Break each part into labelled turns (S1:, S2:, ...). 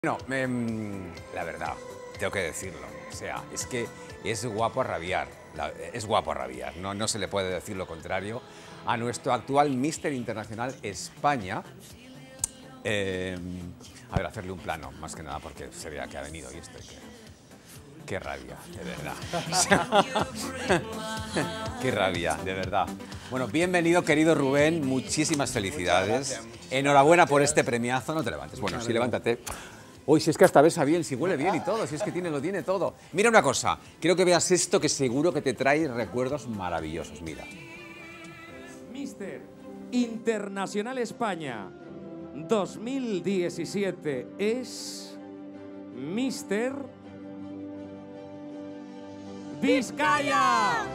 S1: Bueno, la verdad, tengo que decirlo. O sea, es que es guapo a rabiar. Es guapo a rabiar. No se le puede decir lo contrario a nuestro actual Míster Internacional España. A ver, hacerle un plano, más que nada, porque se vea que ha venido y esto. Qué rabia, de verdad. Qué rabia, de verdad. Bueno, bienvenido, querido Rubén. Muchísimas felicidades. Enhorabuena por este premiazo. No te levantes. Bueno, sí, levántate. Uy, si es que hasta besa bien, si huele bien y todo, si es que lo tiene todo. Mira una cosa, quiero que veas esto que seguro que te trae recuerdos maravillosos, mira.
S2: Míster Internacional España 2017 es Míster Vizcaya.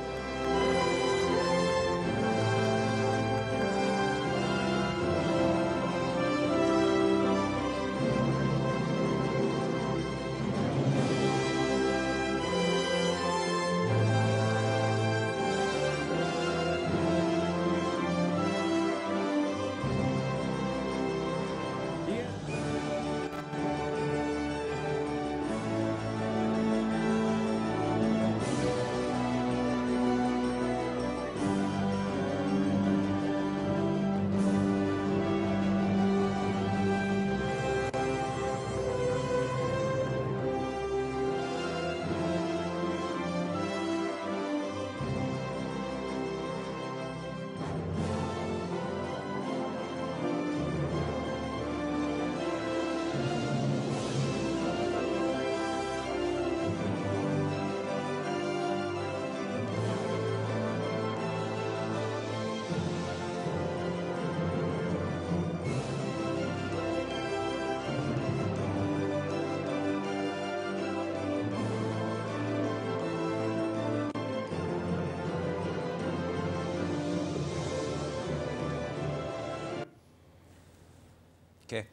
S1: ¿Qué?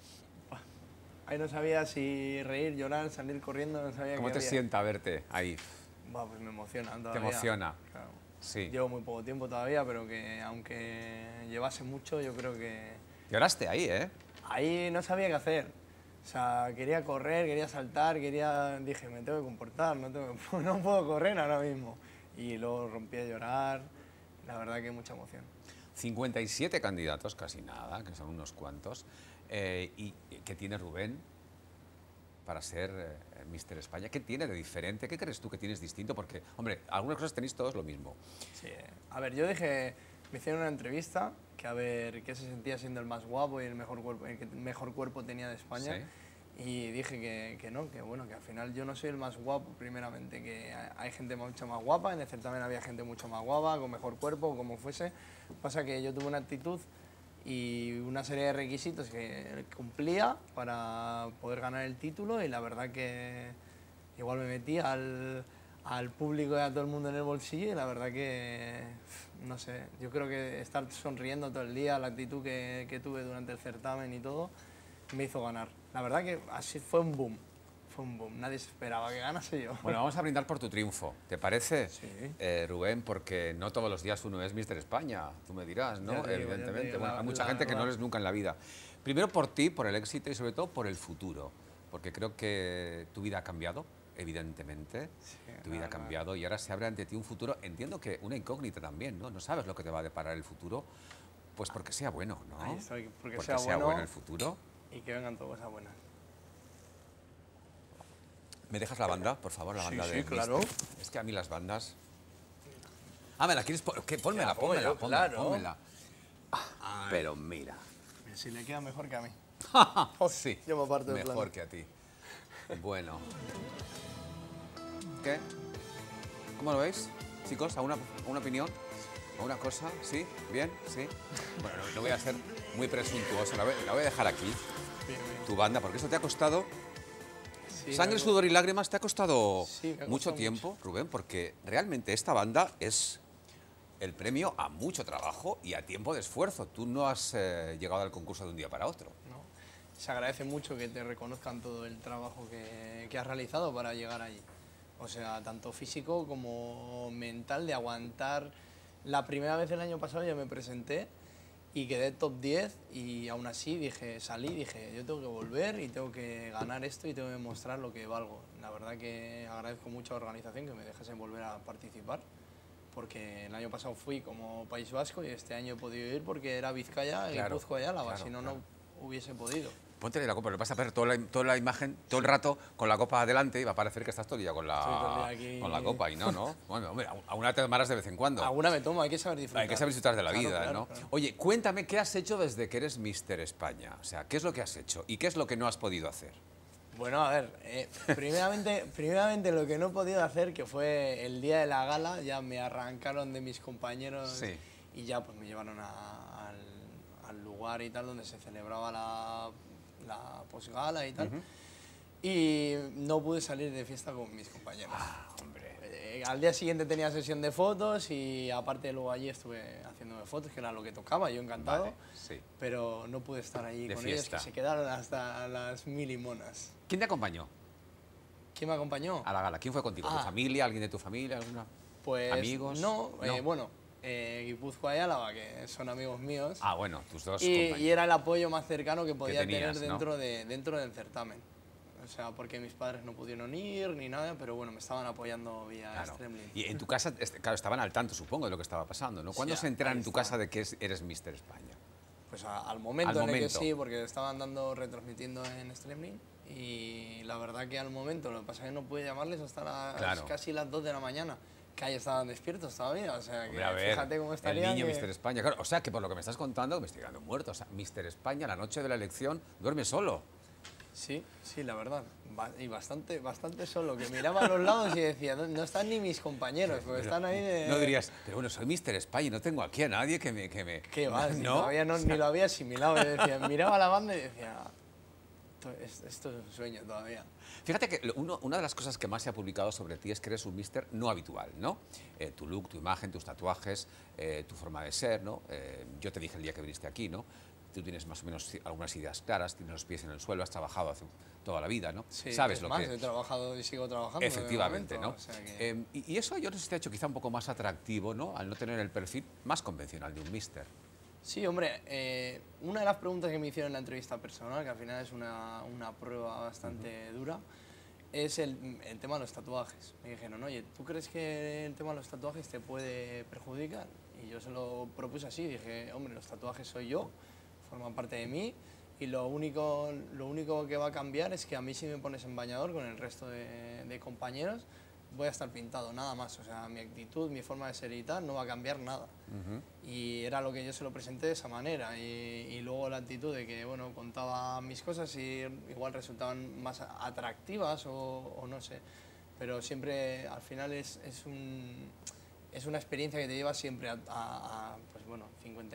S3: Ahí no sabía si reír, llorar, salir corriendo, no sabía
S1: ¿Cómo
S3: qué
S1: te
S3: había.
S1: sienta verte ahí?
S3: Buah, pues me emociona todavía.
S1: ¿Te emociona?
S3: Claro.
S1: Sí.
S3: Llevo muy poco tiempo todavía, pero que aunque llevase mucho, yo creo que...
S1: Lloraste ahí, ¿eh?
S3: Ahí no sabía qué hacer. O sea, quería correr, quería saltar, dije, me tengo que comportar, no puedo correr ahora mismo. Y luego rompí a llorar, la verdad que mucha emoción.
S1: 57 candidatos, casi nada, que son unos cuantos. ¿Y qué tiene Rubén para ser Míster España? ¿Qué tiene de diferente? ¿Qué crees tú que tienes distinto? Porque, hombre, algunas cosas tenéis todos lo mismo.
S3: Sí, a ver, yo dije, me hicieron una entrevista que a ver qué se sentía siendo el más guapo y el que mejor cuerpo tenía de España.
S1: ¿Sí?
S3: Y dije que no, que bueno, que al final yo no soy el más guapo, primeramente, que hay gente mucho más guapa, en el certamen había gente mucho más guapa, con mejor cuerpo, como fuese. Pasa que yo tuve una actitud y una serie de requisitos que cumplía para poder ganar el título y la verdad que igual me metí al público y a todo el mundo en el bolsillo y la verdad que, no sé, yo creo que estar sonriendo todo el día, la actitud que tuve durante el certamen y todo, me hizo ganar. La verdad que así fue un boom, nadie se esperaba que ganase yo.
S1: Bueno, vamos a brindar por tu triunfo, ¿te parece?
S3: Sí.
S1: Rubén, porque no todos los días uno es Míster España, tú me dirás, ¿no?
S3: Ya te digo,
S1: Evidentemente. Bueno, hay mucha
S3: la
S1: gente que no
S3: verdad.
S1: lo es nunca en la vida. Primero por ti, por el éxito y sobre todo por el futuro, porque creo que tu vida ha cambiado, evidentemente.
S3: Sí,
S1: Tu vida ha
S3: la verdad.
S1: cambiado y ahora se abre ante ti un futuro, entiendo que una incógnita también, ¿no? No sabes lo que te va a deparar el futuro, pues porque sea bueno, ¿no?
S3: Ahí estoy, porque
S1: sea
S3: sea
S1: bueno
S3: bueno
S1: el futuro.
S3: y que vengan todas cosas buenas.
S1: ¿Me dejas la banda, por favor, la banda
S3: Sí,
S1: de
S3: sí, claro.
S1: Míster? Es que a mí las bandas... Ah, ¿me la quieres poner? Pónmela,
S3: Ya, pónmelo, claro.
S1: pónmela. Pero mira.
S3: Si le queda mejor que a mí.
S1: Sí,
S3: Yo me aparto del
S1: mejor
S3: plano.
S1: que a ti. Bueno. ¿Qué? ¿Cómo lo veis, chicos? ¿Alguna opinión? ¿Alguna cosa? ¿Sí? ¿Bien? ¿Sí? Bueno, no voy a ser muy presuntuoso, la voy a dejar aquí,
S3: Bien, bien.
S1: tu banda, porque eso te ha costado...
S3: Sí,
S1: Sangre,
S3: algo-
S1: sudor y lágrimas te ha costado
S3: Sí, me ha
S1: mucho
S3: costado
S1: tiempo, Rubén, porque realmente esta banda es el premio a mucho trabajo y a tiempo de esfuerzo. Tú no has llegado al concurso de un día para otro.
S3: ¿no? Se agradece mucho que te reconozcan todo el trabajo que has realizado para llegar allí. O sea, tanto físico como mental, de aguantar. La primera vez el año pasado yo me presenté y quedé top 10 y aún así salí, dije, yo tengo que volver y tengo que ganar esto y tengo que demostrar lo que valgo. La verdad que agradezco mucho a la organización que me dejase volver a participar, porque el año pasado fui como País Vasco y este año he podido ir porque era Vizcaya, Guipúzcoa y Álava, si no, no hubiese podido.
S1: Ponte la copa, le vas a ver toda la imagen, todo el rato con la copa adelante y va a parecer que estás todo el día con la copa y no. Bueno, hombre, alguna te tomarás de vez en cuando.
S3: Alguna me tomo, hay que saber disfrutar.
S1: Hay que saber disfrutar de la vida,
S3: claro,
S1: ¿no?
S3: Claro.
S1: Oye, cuéntame, ¿qué has hecho desde que eres Mister España? O sea, ¿qué es lo que has hecho y qué es lo que no has podido hacer?
S3: Bueno, a ver, primeramente lo que no he podido hacer, que fue el día de la gala, ya me arrancaron de mis compañeros y ya pues me llevaron al lugar y tal, donde se celebraba la posgala y tal. Y no pude salir de fiesta con mis compañeros.
S1: Hombre.
S3: Al día siguiente tenía sesión de fotos y aparte luego allí estuve haciéndome fotos, que era lo que tocaba, yo encantado.
S1: Vale, sí.
S3: Pero no pude estar allí
S1: De
S3: con
S1: fiesta.
S3: ellos, que se quedaron hasta las mil y monas.
S1: ¿Quién te acompañó
S3: ¿Quién me acompañó?
S1: a la gala? ¿Quién fue contigo? ¿Tu familia? ¿Alguien de tu familia?
S3: Pues
S1: ¿Amigos?
S3: no. Bueno, Guipúzcoa y Álava, que son amigos míos.
S1: Ah, bueno, tus dos
S3: y
S1: compañeros.
S3: era el apoyo más cercano que podía
S1: tenías,
S3: tener
S1: ¿no?
S3: dentro del certamen. O sea, porque mis padres no pudieron ir ni nada, pero bueno, me estaban apoyando vía Streamlink.
S1: Y en tu casa, claro, estaban al tanto, supongo, de lo que estaba pasando, ¿no? ¿Cuándo
S3: Sí,
S1: se enteran
S3: ahí
S1: en tu
S3: estaban.
S1: casa de que eres Mister España?
S3: Pues al momento
S1: Al
S3: en el que
S1: momento.
S3: sí, porque estaban retransmitiendo en Streamlink. Y la verdad que al momento, lo que pasa es que no pude llamarles hasta casi las 2 de la mañana, que ahí estaban despiertos todavía. O sea, que
S1: Hombre, a ver,
S3: fíjate cómo estarían.
S1: el niño Mister España, claro. O sea, que por lo que me estás contando, me estoy quedando muerto. O sea, Mister España, la noche de la elección, duerme solo.
S3: Sí, la verdad. Y bastante solo, que miraba a los lados y decía, no están ni mis compañeros, porque están ahí de...
S1: No dirías, pero bueno, soy Mister España y no tengo aquí a nadie que me...
S3: ¿Qué va? Si
S1: ¿No?
S3: todavía ni lo había asimilado. Yo decía, miraba a la banda y decía, esto es un sueño todavía.
S1: Fíjate que una de las cosas que más se ha publicado sobre ti es que eres un mister no habitual, ¿no? Tu look, tu imagen, tus tatuajes, tu forma de ser, ¿no? Yo te dije el día que viniste aquí, ¿no? Tú tienes más o menos algunas ideas claras, tienes los pies en el suelo, has trabajado hace toda la vida, ¿no?
S3: Sí,
S1: sabes
S3: es
S1: lo
S3: más,
S1: que...
S3: he trabajado y sigo trabajando.
S1: Efectivamente, ¿no?
S3: O sea que...
S1: Y eso yo no sé si te ha hecho quizá un poco más atractivo, ¿no? Al no tener el perfil más convencional de un mister.
S3: Sí, hombre, una de las preguntas que me hicieron en la entrevista personal, que al final es una prueba bastante dura, es el tema de los tatuajes. Me dijeron, oye, ¿tú crees que el tema de los tatuajes te puede perjudicar? Y yo se lo propuse así, dije, hombre, los tatuajes soy yo, forman parte de mí, y lo único que va a cambiar es que a mí si me pones en bañador con el resto de compañeros, voy a estar pintado, nada más. O sea, mi actitud, mi forma de ser y tal, no va a cambiar nada. Y era lo que yo se lo presenté de esa manera. Y luego la actitud de que, bueno, contaba mis cosas y igual resultaban más atractivas o no sé. Pero siempre, al final, es una experiencia que te lleva siempre pues bueno,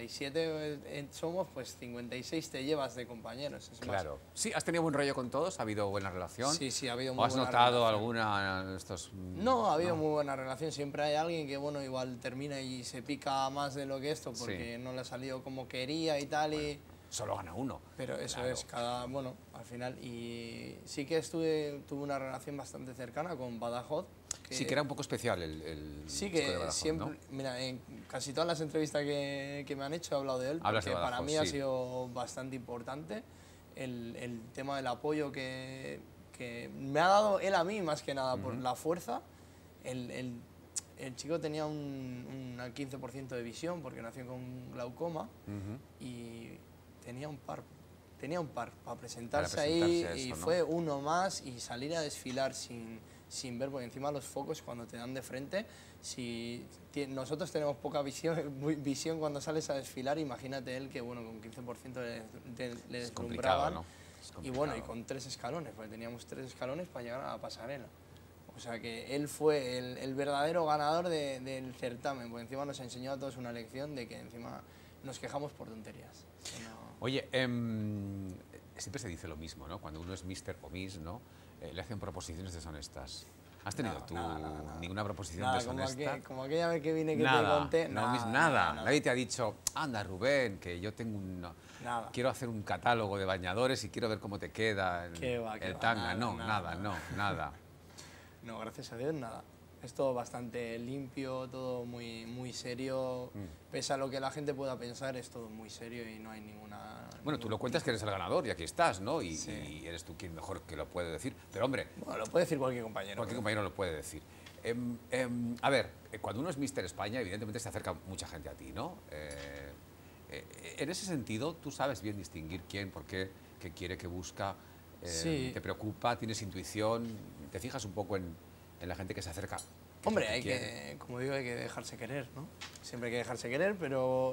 S3: 57 somos, pues 56 te llevas de compañeros. Es
S1: Claro.
S3: más.
S1: Sí, ¿has tenido buen rollo con todos? ¿Ha habido buena relación?
S3: Sí, ha habido
S1: ¿O
S3: muy
S1: has
S3: buena
S1: notado
S3: relación.
S1: alguna de estos...?
S3: No, ha habido muy buena relación. Siempre hay alguien que, bueno, igual termina y se pica más de lo que esto porque no le ha salido como quería y tal. Y...
S1: Solo gana uno.
S3: Pero eso es, bueno, al final. Y sí que tuve una relación bastante cercana con Badajoz.
S1: Sí, que era un poco especial el
S3: Sí,
S1: chico de
S3: que
S1: Badajoz,
S3: siempre,
S1: ¿no?
S3: mira, en casi todas las entrevistas que me han hecho he hablado de él,
S1: Hablas de
S3: porque para
S1: Badajoz,
S3: mí ha
S1: sí.
S3: sido bastante importante el tema del apoyo que me ha dado él a mí, más que nada, por la fuerza. El chico tenía un 15% de visión, porque nació con glaucoma, y tenía un par para presentarse ahí,
S1: eso,
S3: y
S1: ¿no?
S3: fue uno más, y salir a desfilar sin ver, porque encima los focos cuando te dan de frente, nosotros tenemos poca visión cuando sales a desfilar, imagínate él que bueno, con 15% le
S1: Es complicado,
S3: deslumbraban,
S1: ¿no? Es
S3: y
S1: complicado.
S3: bueno, y con 3 escalones, porque teníamos 3 escalones para llegar a la pasarela. O sea que él fue el verdadero ganador del certamen, porque encima nos enseñó a todos una lección de que encima nos quejamos por tonterías.
S1: Oye, siempre se dice lo mismo, ¿no? Cuando uno es mister o miss, ¿no? Le hacen proposiciones deshonestas. ¿Has tenido tú ninguna proposición deshonesta?
S3: Como aquella vez que vine que
S1: Nada,
S3: te conté.
S1: nada. Nadie te ha dicho, anda Rubén, que yo tengo quiero hacer un catálogo de bañadores y quiero ver cómo te queda el tanga.
S3: Nada.
S1: Nada.
S3: No, gracias a Dios, nada. Es todo bastante limpio, todo muy serio. Pese a lo que la gente pueda pensar, es todo muy serio y no hay ninguna...
S1: Bueno, tú lo cuentas que eres el ganador y aquí estás, ¿no? Y eres tú quien mejor que lo puede decir. Pero, hombre...
S3: Bueno, lo puede decir cualquier compañero.
S1: Cualquier compañero lo puede decir. A ver, cuando uno es Mister España, evidentemente se acerca mucha gente a ti, ¿no? En ese sentido, tú sabes bien distinguir quién, por qué, qué quiere, qué busca,
S3: Sí.
S1: te preocupa, tienes intuición, te fijas un poco en la gente que se acerca. ¿Qué es lo
S3: Hombre,
S1: que
S3: hay
S1: quiere?
S3: que, como digo, hay que dejarse querer, ¿no? Siempre hay que dejarse querer, pero,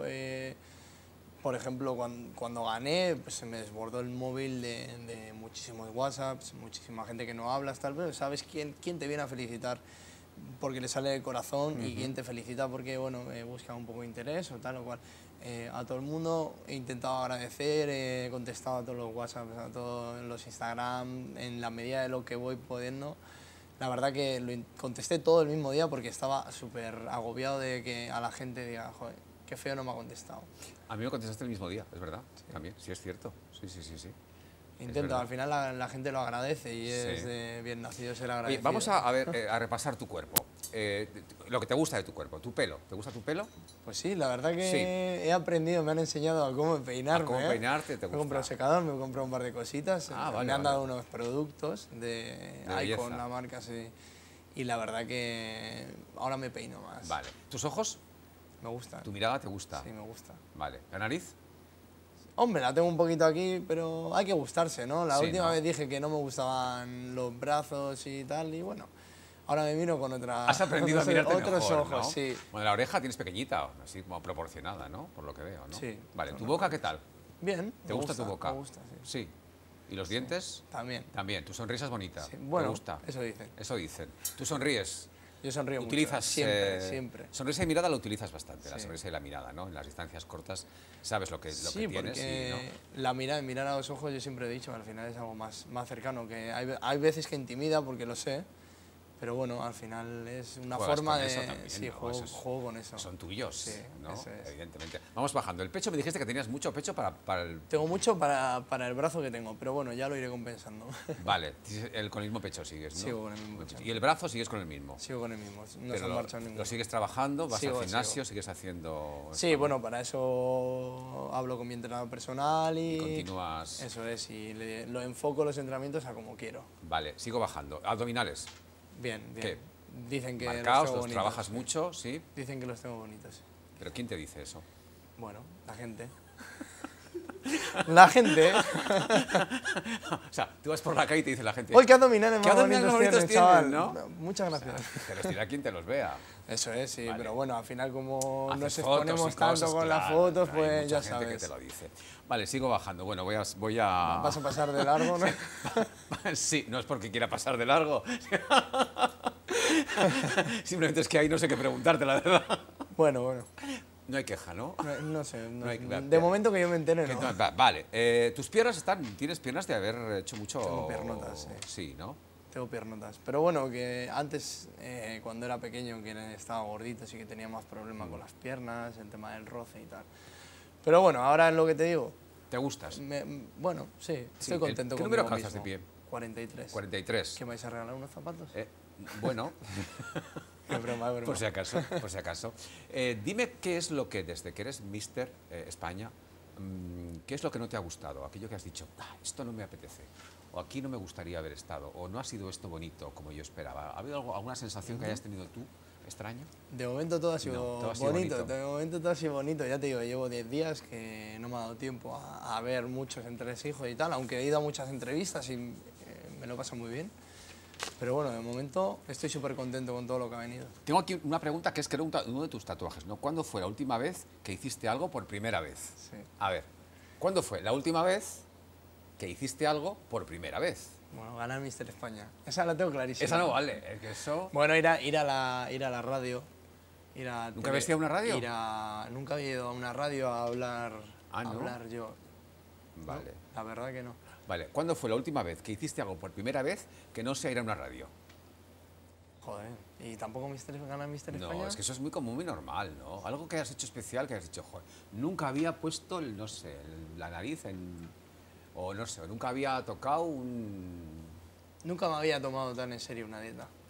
S3: por ejemplo, cuando gané, pues se me desbordó el móvil de muchísimos WhatsApps, muchísima gente que no hablas, tal vez, sabes quién te viene a felicitar porque le sale del corazón y quién te felicita porque, bueno, busca un poco de interés o tal o cual. A todo el mundo he intentado agradecer, he contestado a todos los WhatsApps, a todos los Instagram, en la medida de lo que voy pudiendo. La verdad que contesté todo el mismo día porque estaba súper agobiado de que a la gente diga, joder, qué feo no me ha contestado.
S1: A mí me contestaste el mismo día, es verdad, también, sí es cierto, sí.
S3: Intento, al final la gente lo agradece y es de bien nacido ser
S1: Oye,
S3: agradecido.
S1: vamos a ver, a repasar tu cuerpo, lo que te gusta de tu cuerpo, tu pelo, ¿te gusta tu pelo?
S3: Pues sí, la verdad que
S1: Sí.
S3: he aprendido, me han enseñado a cómo peinarme.
S1: A cómo peinarte, te
S3: Me he comprado
S1: gusta.
S3: secador, me he comprado un par de cositas,
S1: Vale,
S3: me han
S1: vale.
S3: dado unos productos de
S1: De belleza.
S3: Icon, la marca, sí. Y la verdad que ahora me peino más.
S1: Vale. ¿Tus ojos?
S3: Me gusta.
S1: ¿Tu mirada te gusta?
S3: Sí, me gusta.
S1: Vale. ¿La nariz?
S3: Hombre, la tengo un poquito aquí, pero hay que gustarse, ¿no? La
S1: Sí,
S3: última
S1: ¿no?
S3: vez dije que no me gustaban los brazos y tal, y bueno, ahora me miro con otra...
S1: Has aprendido a mirarte
S3: otros
S1: mejor,
S3: ojos,
S1: ¿no?
S3: sí.
S1: Bueno, la oreja tienes pequeñita, así como proporcionada, ¿no? Por lo que veo, ¿no?
S3: Sí.
S1: Vale. ¿Tu boca qué tal?
S3: Bien.
S1: ¿Te gusta tu boca?
S3: Me gusta, sí.
S1: Sí. ¿Y los dientes?
S3: También.
S1: También. ¿Tu sonrisa es bonita?
S3: Sí, bueno,
S1: ¿Te gusta?
S3: eso dicen.
S1: Eso dicen. ¿Tú sonríes?
S3: Yo sonrío mucho.
S1: Utilizas
S3: Siempre.
S1: sonrisa y mirada lo utilizas bastante, la
S3: Sí.
S1: sonrisa y la mirada, ¿no? En las distancias cortas sabes lo que
S3: Sí,
S1: tienes
S3: porque
S1: y, ¿no?
S3: la mirar a los ojos, yo siempre he dicho, al final es algo más cercano, que hay veces que intimida porque lo sé, pero bueno, al final es una
S1: Juegas
S3: forma
S1: con
S3: de...
S1: eso también,
S3: sí,
S1: ¿no?
S3: juego con eso.
S1: Son tuyos,
S3: Sí,
S1: ¿no?
S3: eso es.
S1: Evidentemente. Vamos bajando. El pecho, me dijiste que tenías mucho pecho para el...
S3: Tengo mucho para el brazo que tengo, pero bueno, ya lo iré compensando.
S1: Vale, con el mismo pecho sigues, ¿no?
S3: Sigo con el mismo pecho.
S1: Y el brazo sigues con el mismo.
S3: Sigo con el mismo, no se
S1: Pero
S3: han
S1: lo,
S3: marchado ninguno.
S1: lo sigues trabajando, vas
S3: Sigo,
S1: al gimnasio,
S3: sigo.
S1: sigues haciendo...
S3: Sí,
S1: esto, ¿no?
S3: bueno, para eso hablo con mi entrenador personal y...
S1: Continúas...
S3: Eso es, y lo enfoco los entrenamientos a como quiero.
S1: Vale, sigo bajando. Abdominales,
S3: Bien.
S1: ¿Qué?
S3: Dicen que
S1: marcados,
S3: tengo
S1: los
S3: bonitos,
S1: trabajas
S3: sí.
S1: mucho, ¿sí?
S3: Dicen que los tengo bonitos.
S1: Pero ¿quién te dice eso?
S3: Bueno, la gente. La gente.
S1: O sea, tú vas por la calle y te dice la gente...
S3: Hoy qué abdominales
S1: ¿Qué
S3: más
S1: abdominales
S3: bonitos
S1: bonitos
S3: tienes, chaval.
S1: tienes, no?
S3: Muchas gracias.
S1: Te los dirá quien te los vea.
S3: Eso es, sí,
S1: Vale.
S3: pero bueno, al final como
S1: Haces
S3: nos
S1: fotos y
S3: exponemos tanto
S1: cosas,
S3: con las
S1: claro,
S3: fotos,
S1: hay
S3: pues
S1: mucha
S3: ya
S1: gente que
S3: sabes.
S1: te lo dice. Vale, sigo bajando. Bueno, voy a...
S3: Vas a pasar de largo, ¿no?
S1: Sí, no es porque quiera pasar de largo. Simplemente es que ahí no sé qué preguntarte, la verdad.
S3: Bueno.
S1: No hay queja, ¿no?
S3: No sé,
S1: hay-
S3: de momento que yo me entere, no.
S1: Vale, tus piernas tienes piernas de haber hecho mucho...
S3: Tengo piernotas, sí.
S1: Sí, ¿no?
S3: Tengo piernotas. Pero bueno, que antes, cuando era pequeño, que estaba gordito, sí que tenía más problemas con las piernas, el tema del roce y tal. Pero bueno, ahora es lo que te digo.
S1: ¿Te gustas?
S3: Bueno, sí,
S1: Sí,
S3: estoy contento
S1: ¿qué
S3: con
S1: número calzas de pie?
S3: 43.
S1: 43.
S3: ¿Qué me vais a regalar unos zapatos?
S1: Bueno,
S3: Es broma, es broma.
S1: por si acaso, por si acaso. Dime qué es lo que, desde que eres Mister España, qué es lo que no te ha gustado, aquello que has dicho, esto no me apetece, o aquí no me gustaría haber estado, o no ha sido esto bonito como yo esperaba. ¿Ha habido alguna sensación que hayas tenido tú extraña?
S3: De momento todo ha sido,
S1: No, todo ha sido
S3: bonito.
S1: bonito.
S3: De momento todo ha sido bonito. Ya te digo, llevo 10 días que no me ha dado tiempo a ver muchos entresijos y tal, aunque he ido a muchas entrevistas y me lo paso muy bien. Pero bueno, de momento estoy súper contento con todo lo que ha venido.
S1: Tengo aquí una pregunta que es que era uno de tus tatuajes, ¿no? ¿Cuándo fue la última vez que hiciste algo por primera vez?
S3: Sí.
S1: A ver, ¿cuándo fue la última vez que hiciste algo por primera vez?
S3: Bueno, ganar Mister España. Esa la tengo clarísima.
S1: Esa no vale, es que eso...
S3: Bueno, ir a la radio.
S1: ¿Nunca habías ido a una radio?
S3: Nunca había ido a una radio a hablar,
S1: Ah, ¿no?
S3: a hablar yo.
S1: Vale.
S3: La verdad que no.
S1: Vale, ¿cuándo fue la última vez que hiciste algo por primera vez que no sea ir a una radio?
S3: Joder, ¿y tampoco ganar Mister España?
S1: No, es que eso es muy común, muy normal, ¿no? Algo que has hecho especial, que has dicho, joder, nunca había puesto, no sé, la nariz en... O no sé, nunca había tocado un...
S3: Nunca me había tomado tan en serio una dieta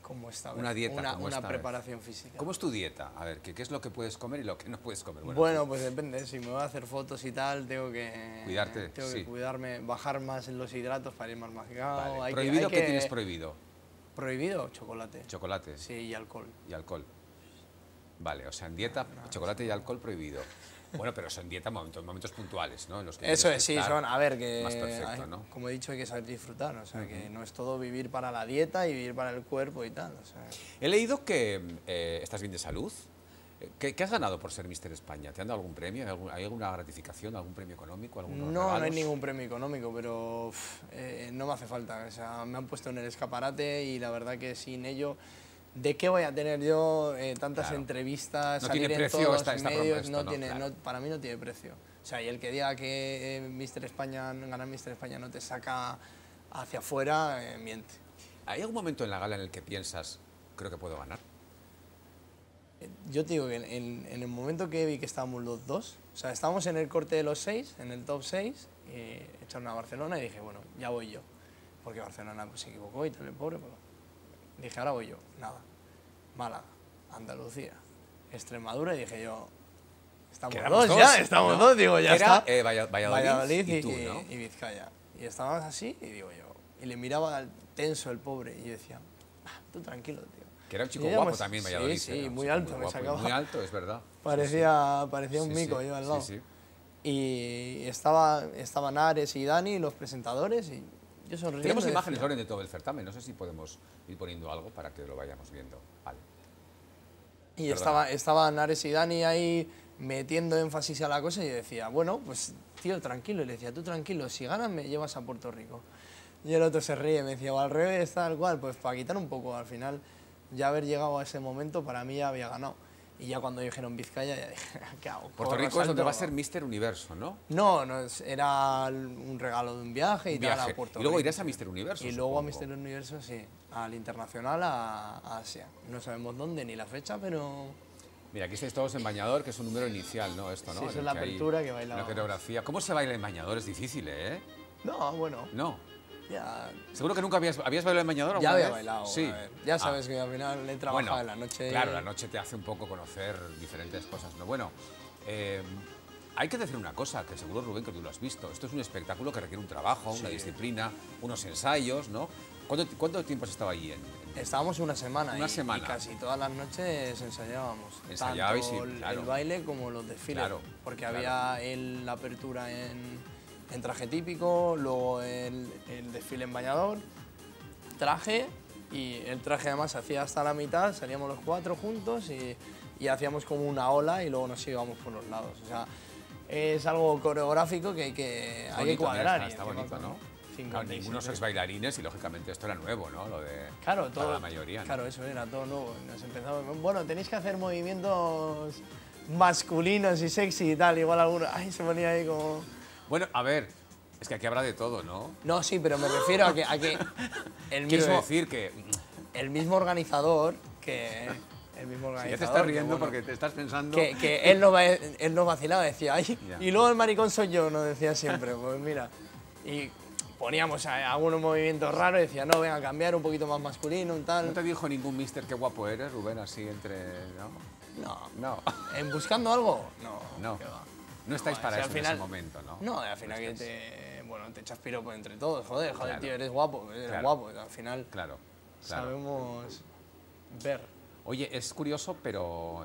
S3: como esta vez.
S1: Una dieta como
S3: una
S1: esta vez.
S3: preparación física.
S1: ¿Cómo es tu dieta? A ver, ¿qué es lo que puedes comer y lo que no puedes comer?
S3: Bueno, pues depende. Si me voy a hacer fotos y tal, tengo que...
S1: Cuidarte,
S3: Tengo
S1: sí.
S3: que cuidarme, bajar más en los hidratos para ir más mascado.
S1: Vale.
S3: Hay
S1: ¿Prohibido?
S3: hay
S1: ¿Qué tienes prohibido?
S3: ¿Prohibido? Chocolate.
S1: Chocolate
S3: Sí, y alcohol.
S1: y alcohol. Vale, o sea, en dieta, chocolate y alcohol prohibido. Bueno, pero son dieta momentos puntuales, ¿no? En los que
S3: Eso
S1: tienes
S3: es,
S1: que
S3: sí,
S1: estar
S3: son, a ver, que
S1: más perfecto, ¿no?
S3: como he dicho, hay que saber disfrutar, o sea, que no es todo vivir para la dieta y vivir para el cuerpo y tal, o sea.
S1: He leído que estás bien de salud. ¿Qué has ganado por ser Mister España? ¿Te han dado algún premio? ¿Hay alguna gratificación, algún premio económico? ¿Algunos
S3: No, no hay
S1: regalos?
S3: ningún premio económico, pero no me hace falta, o sea, me han puesto en el escaparate y la verdad que sin ello, ¿de qué voy a tener yo tantas
S1: Claro.
S3: entrevistas,
S1: No
S3: salir
S1: tiene
S3: en
S1: precio
S3: todos
S1: esta
S3: los
S1: broma,
S3: medios?
S1: esto,
S3: No
S1: ¿no?
S3: tiene,
S1: Claro.
S3: para mí no tiene precio. O sea, y el que diga que Mister España, ganar Mister España no te saca hacia afuera, miente.
S1: ¿Hay algún momento en la gala en el que piensas, creo que puedo ganar?
S3: Yo te digo que en el momento que vi que estábamos los dos, o sea, estábamos en el corte de los 6, en el top 6, echaron a Barcelona y dije, bueno, ya voy yo. Porque Barcelona pues, se equivocó y tal, el pobre. Pues, dije, ahora voy yo. Nada. Málaga, Andalucía, Extremadura y dije yo, estamos
S1: Quedamos
S3: dos ya,
S1: dos,
S3: estamos
S1: ¿no?
S3: dos, digo, ya
S1: Era,
S3: está.
S1: Valladolid y tú, ¿no?
S3: y Vizcaya. Y estábamos así y digo yo, y le miraba tenso el pobre y yo decía, tú tranquilo, tío.
S1: Que era un chico
S3: Y ella,
S1: guapo
S3: pues,
S1: también,
S3: sí,
S1: Valladolid.
S3: sí,
S1: era un
S3: muy
S1: chico
S3: alto, me
S1: guapo y
S3: sacaba.
S1: Muy alto, es verdad.
S3: Parecía un
S1: Sí,
S3: mico
S1: sí,
S3: yo al
S1: sí,
S3: lado.
S1: sí.
S3: Y estaban Ares y Dani, los presentadores, y yo sonriendo.
S1: Tenemos
S3: decía,
S1: imágenes, Loren, de todo el certamen. No sé si podemos ir poniendo algo para que lo vayamos viendo. Vale.
S3: Y
S1: Perdona.
S3: estaban Ares y Dani ahí metiendo énfasis a la cosa y yo decía, bueno, pues tío, tranquilo. Y le decía, tú tranquilo, si ganas me llevas a Puerto Rico. Y el otro se ríe, me decía, o al revés, tal cual, pues para quitar un poco, al final, ya haber llegado a ese momento, para mí ya había ganado. Y ya cuando dijeron Vizcaya, ya dije, ¿qué hago?
S1: Puerto
S3: ¿Corro,
S1: Rico es donde
S3: salto?
S1: va a ser Mister Universo, ¿no?
S3: No, era un regalo de un viaje y
S1: Un
S3: tal
S1: viaje.
S3: a Puerto
S1: Y luego
S3: Rico.
S1: irás a Mister Universo,
S3: Y luego a
S1: supongo.
S3: Mister Universo, sí. Al internacional, a Asia. No sabemos dónde ni la fecha, pero...
S1: Mira, aquí estáis todos en bañador, que es un número inicial, ¿no? Esto, ¿no?
S3: Sí,
S1: En
S3: eso
S1: el
S3: es la
S1: que hay
S3: apertura que bailaba.
S1: una coreografía. ¿Cómo se baila en bañador? Es difícil, ¿eh?
S3: No, bueno,
S1: No.
S3: ya...
S1: ¿Seguro que nunca habías bailado en bañador
S3: Ya
S1: alguna
S3: había
S1: vez?
S3: bailado,
S1: Sí.
S3: a ver. Ya sabes que al final he trabajado
S1: Bueno,
S3: en la noche.
S1: Claro, la noche te hace un poco conocer diferentes cosas, ¿no? Bueno, hay que decir una cosa, que seguro, Rubén, que tú lo has visto. Esto es un espectáculo que requiere un trabajo, una disciplina, unos ensayos, ¿no? ¿Cuánto tiempo has estado allí?
S3: Estábamos una semana.
S1: Una
S3: y
S1: semana.
S3: casi todas las noches ensayábamos.
S1: Ensayabais y,
S3: tanto el
S1: claro.
S3: baile como los desfiles.
S1: Claro,
S3: Porque
S1: claro.
S3: había la apertura en traje típico, luego el desfile en bañador, traje, y el traje además se hacía hasta la mitad, salíamos los cuatro juntos y hacíamos como una ola y luego nos íbamos por los lados. O sea, es algo coreográfico que hay que
S1: Bonito,
S3: cuadrar.
S1: mira,
S3: y
S1: está
S3: encima
S1: bonito,
S3: con
S1: ¿no?
S3: 56
S1: Claro, ninguno sois bailarines y lógicamente esto era nuevo, ¿no? Lo de
S3: Claro,
S1: para
S3: todo.
S1: la mayoría, ¿no?
S3: Claro, eso era todo nuevo. Nos empezamos. Bueno, tenéis que hacer movimientos masculinos y sexy y tal. Igual alguno. Ay, se ponía ahí como.
S1: Bueno, a ver, es que aquí habrá de todo, ¿no?
S3: No, sí, pero me refiero a que el
S1: Quiero
S3: mismo,
S1: decir que
S3: el mismo organizador que. El mismo
S1: ya
S3: organizador.
S1: te estás
S3: que,
S1: riendo
S3: bueno,
S1: porque te estás pensando...
S3: que él no vacilaba, decía, ay,
S1: Ya.
S3: y luego el maricón soy yo, nos decía siempre. Pues mira. Y poníamos algunos movimientos raros y decía, no, venga, a cambiar un poquito más masculino y tal.
S1: ¿No te dijo ningún mister qué guapo eres, Rubén, así entre... ¿no?
S3: No.
S1: No.
S3: ¿En buscando algo? No.
S1: No.
S3: qué va.
S1: No estáis
S3: No,
S1: para
S3: si
S1: eso
S3: al
S1: en
S3: final-
S1: ese momento, ¿no?
S3: No, al final que te echas piropo entre todos, joder,
S1: Claro.
S3: tío, eres guapo,
S1: Claro.
S3: guapo, al final
S1: Claro, claro.
S3: sabemos ver.
S1: Oye, es curioso, pero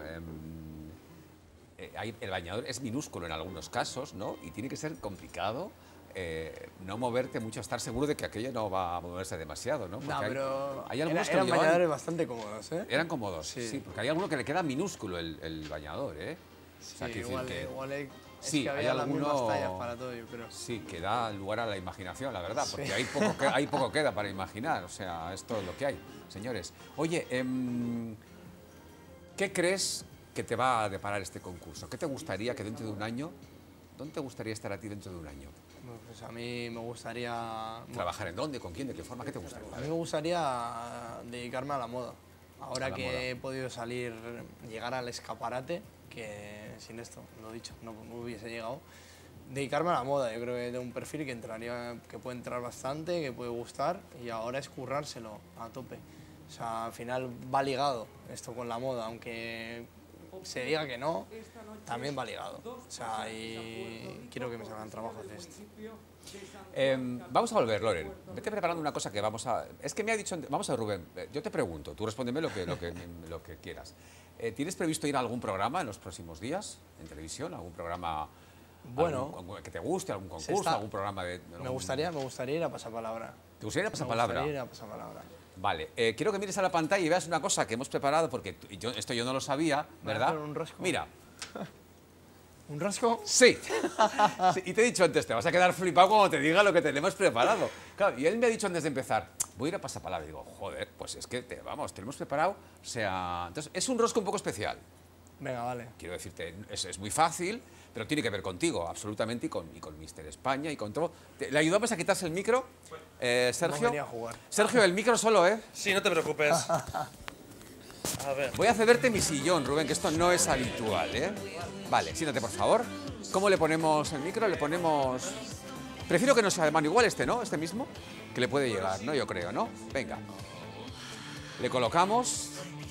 S1: el bañador es minúsculo en algunos casos, ¿no? Y tiene que ser complicado no moverte mucho, estar seguro de que aquello no va a moverse demasiado, ¿no? Porque
S3: No,
S1: hay-
S3: pero
S1: hay algunos que
S3: eran
S1: lo llevan-
S3: bañadores bastante cómodos, ¿eh?
S1: Eran cómodos,
S3: Sí.
S1: sí. Porque hay alguno que le queda minúsculo el bañador, ¿eh?
S3: Sí,
S1: O sea, quiero
S3: igual,
S1: decir que-
S3: igual es
S1: Sí,
S3: que
S1: hay
S3: había las mismas
S1: alguno-
S3: tallas para todo, yo creo.
S1: Sí, que da lugar a la imaginación, la verdad, porque
S3: Sí.
S1: hay poco queda para imaginar, o sea, es todo lo que hay, señores. Oye, ¿qué crees que te va a deparar este concurso? ¿Qué te gustaría que dentro de un año, dónde te gustaría estar a ti dentro de un año?
S3: Bueno, pues a mí me gustaría...
S1: ¿Trabajar en dónde? ¿Con quién? ¿De qué forma? ¿Qué te gustaría?
S3: A mí me gustaría dedicarme a la moda. Ahora
S1: A la
S3: que
S1: moda.
S3: he podido salir, llegar al escaparate, que sin esto, lo dicho, no hubiese llegado, dedicarme a la moda. Yo creo que tengo un perfil que puede entrar bastante, que puede gustar, y ahora es currárselo a tope. O sea, al final va ligado esto con la moda, aunque se diga que no, también va ligado. O sea, y quiero que me salgan trabajos de esto.
S1: Vamos a volver, Loren. Vete preparando una cosa que vamos a... Es que me ha dicho... Vamos a Rubén, yo te pregunto, tú respóndeme lo que quieras. ¿Tienes previsto ir a algún programa en los próximos días, en televisión? ¿Algún programa
S3: Bueno,
S1: que te guste, algún concurso, algún programa de...
S3: Me gustaría ir a Pasapalabra.
S1: ¿Te gustaría ir a Pasapalabra?
S3: Me gustaría ir a Pasapalabra.
S1: Vale, quiero que mires a la pantalla y veas una cosa que hemos preparado, porque esto yo no lo sabía, ¿verdad?
S3: ¿Me vas a hacer un rosco?
S1: Mira.
S3: ¿Un rosco?
S1: Sí. Sí. Y te he dicho antes, te vas a quedar flipado cuando te diga lo que tenemos preparado. Claro, y él me ha dicho antes de empezar, voy a ir a Pasapalabra. Y digo, joder, pues es que, vamos, te lo hemos preparado. O sea, entonces, es un rosco un poco especial.
S3: Venga, vale.
S1: Quiero decirte, es muy fácil, pero tiene que ver contigo, absolutamente, y con Mister España y con todo. ¿Le ayudamos a quitarse el micro, Sergio?
S3: No venía a jugar.
S1: Sergio, el micro solo, ¿eh?
S4: Sí, no te preocupes. A ver.
S1: Voy a cederte mi sillón, Rubén, que esto no es habitual, ¿eh? Vale, siéntate, por favor. ¿Cómo le ponemos el micro? Le ponemos... Prefiero que no sea de mano igual este, ¿no? Este mismo, que le puede llegar, ¿no? Yo creo, ¿no? Venga. Le colocamos...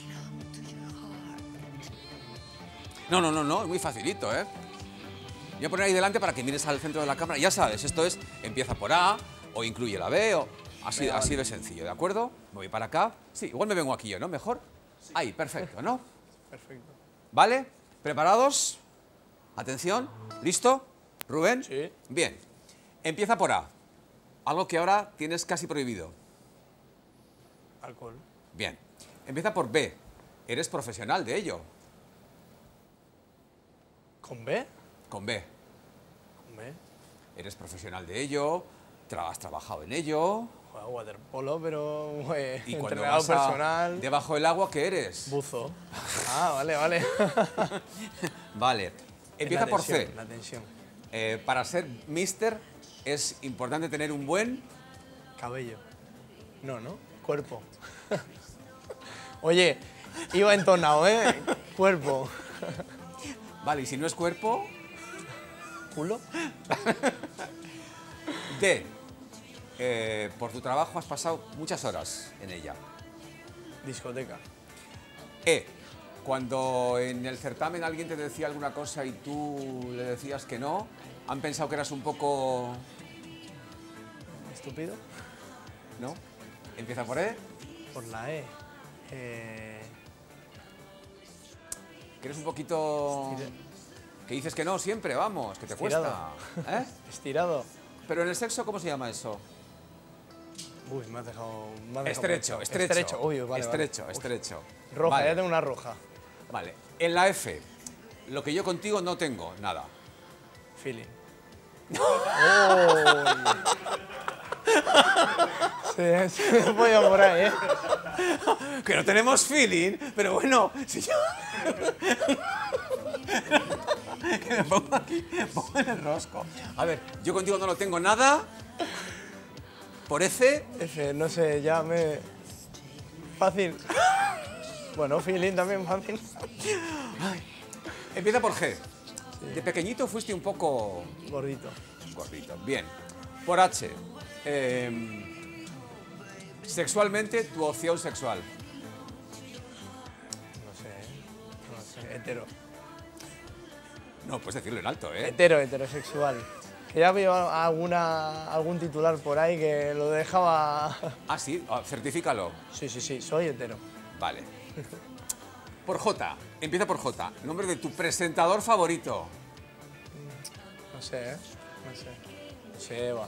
S1: No, es muy facilito, ¿eh? Voy a poner ahí delante para que mires al centro de la cámara. Ya sabes, esto es, empieza por A, o incluye la B, o así de sencillo, ¿de acuerdo? Me voy para acá. Sí, igual me vengo aquí yo, ¿no? Mejor. Ahí, perfecto, ¿no?
S3: Perfecto.
S1: ¿Vale? ¿Preparados? Atención. ¿Listo? ¿Rubén?
S3: Sí.
S1: Bien. Empieza por A. Algo que ahora tienes casi prohibido.
S3: Alcohol.
S1: Bien. Empieza por B. Eres profesional de ello.
S3: ¿Con B?
S1: Con B.
S3: Con B.
S1: Eres profesional de ello. Has trabajado en ello.
S3: Juego waterpolo, pero
S1: Y cuando
S3: entrenador
S1: vas
S3: personal.
S1: debajo del agua, ¿qué eres?
S3: Buzo. Ah, vale, vale.
S1: Vale. Empieza
S3: La
S1: por
S3: tensión,
S1: C.
S3: La tensión.
S1: Para ser mister es importante tener un buen...
S3: Cabello. No, ¿no? Cuerpo. Oye, iba entonado, ¿eh? Cuerpo.
S1: Vale, y si no es cuerpo...
S3: ¿Culo?
S1: D. Por tu trabajo has pasado muchas horas en ella.
S3: Discoteca.
S1: E. Cuando en el certamen alguien te decía alguna cosa y tú le decías que no, han pensado que eras un poco...
S3: ¿Estúpido?
S1: ¿No? Empieza por E.
S3: Por la E.
S1: Que eres un poquito... Que dices que no siempre, vamos, que te
S3: Estirado.
S1: cuesta. ¿Eh?
S3: Estirado.
S1: Pero en el sexo, ¿cómo se llama eso?
S3: Uy, me has dejado...
S1: Estrecho.
S3: Uy, vale,
S1: estrecho,
S3: vale.
S1: estrecho.
S3: Roja,
S1: Vale.
S3: ya tengo una roja.
S1: Vale. En la F, lo que yo contigo no tengo, nada.
S3: Feeling. ¡Oh! Se me podía por ahí, ¿eh?
S1: Que no tenemos feeling, pero bueno, si yo... Que me pongo aquí, pongo en el rosco. A ver, yo contigo no lo tengo nada. Por F,
S3: F, no sé, ya me... Fácil. Bueno, feeling también fácil.
S1: empieza por G. De pequeñito fuiste un poco
S3: Gordito.
S1: gordito. Bien. Por H. Sexualmente, tu opción sexual.
S3: No sé. Hetero.
S1: No, puedes decirlo en alto, ¿eh?
S3: Heterosexual. Que ya veo algún titular por ahí que lo dejaba...
S1: Ah, sí, certifícalo.
S3: Sí, soy hetero.
S1: Vale. Por J. Empieza por J. Nombre de tu presentador favorito.
S3: No sé, ¿eh? No sé, Eva.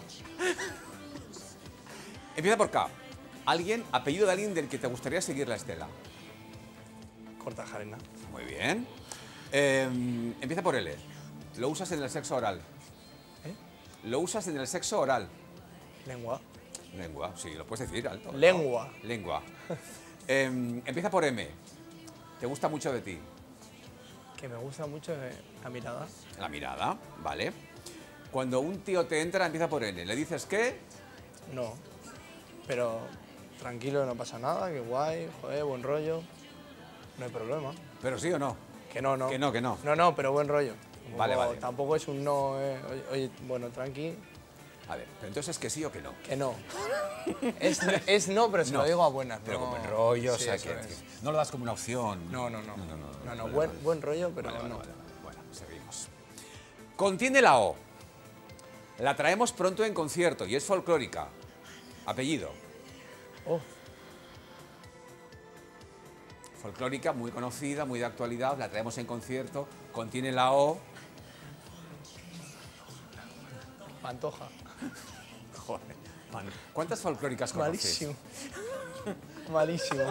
S1: Empieza por K. Apellido de alguien del que te gustaría seguir la estela.
S3: Kortajarena.
S1: Muy bien. Empieza por L. Lo usas en el sexo oral. Lo usas en el sexo oral.
S3: Lengua.
S1: Lengua, sí, lo puedes decir alto. ¿no?
S3: Lengua.
S1: Lengua. Empieza por M. ¿Te gusta mucho de ti?
S3: Que me gusta mucho la mirada.
S1: La mirada, vale. Cuando un tío te entra, empieza por N. ¿Le dices qué?
S3: No. Pero tranquilo, no pasa nada, que guay, joder, buen rollo. No hay problema.
S1: ¿Pero sí o no?
S3: Que no.
S1: Que no, que no.
S3: No, pero buen rollo.
S1: Vale, vale.
S3: Tampoco es un no, oye, bueno, tranqui,
S1: A ver, pero entonces es que sí o que no.
S3: que no. No, pero se lo digo a buenas.
S1: Pero
S3: no.
S1: con buen rollo, o
S3: Sí,
S1: sea,
S3: eso
S1: que
S3: es.
S1: no lo das como una opción.
S3: No.
S1: Vale,
S3: Buen rollo, pero
S1: vale,
S3: no.
S1: vale. Bueno, seguimos. Contiene la O. La traemos pronto en concierto y es folclórica. Apellido.
S3: Oh,
S1: Folclórica, muy conocida, muy de actualidad. La traemos en concierto. Contiene la O.
S3: Pantoja.
S1: Joder, man. ¿Cuántas folclóricas conoces?
S3: Malísimo. Malísimo.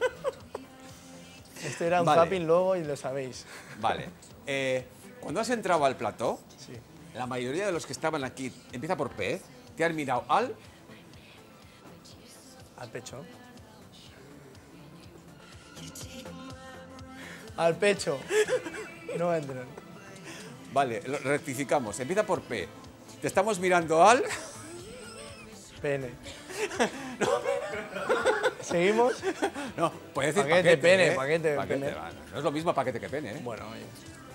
S3: Este era un
S1: Vale.
S3: zapping luego y lo sabéis.
S1: Vale. Cuando has entrado al plató,
S3: Sí.
S1: la mayoría de los que estaban aquí, empieza por P, te han mirado al...
S3: Al pecho. Al pecho. No entran.
S1: Vale, lo rectificamos. Empieza por P. Te estamos mirando al...
S3: Pene. ¿Seguimos?
S1: No, puedes decir
S3: Paquete,
S1: paquete,
S3: pene,
S1: ¿eh?
S3: paquete, pene.
S1: vale. No es lo mismo paquete que pene, ¿eh?
S3: Bueno, oye.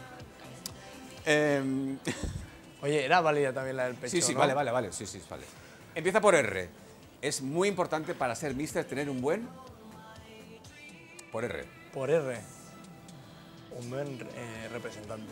S1: Em,
S3: Oye, era válida también la del pecho,
S1: sí,
S3: ¿no?
S1: vale. Sí, vale. Empieza por R. Es muy importante para ser mister tener un buen... Por R.
S3: Por R. Un buen representante.